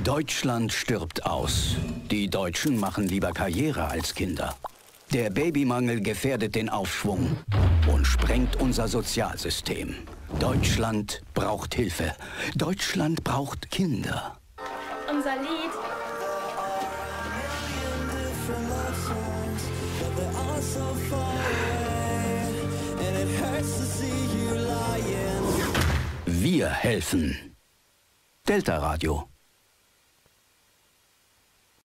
Deutschland stirbt aus. Die Deutschen machen lieber Karriere als Kinder. Der Babymangel gefährdet den Aufschwung und sprengt unser Sozialsystem. Deutschland braucht Hilfe. Deutschland braucht Kinder. Unser Lied. Wir helfen. Delta Radio.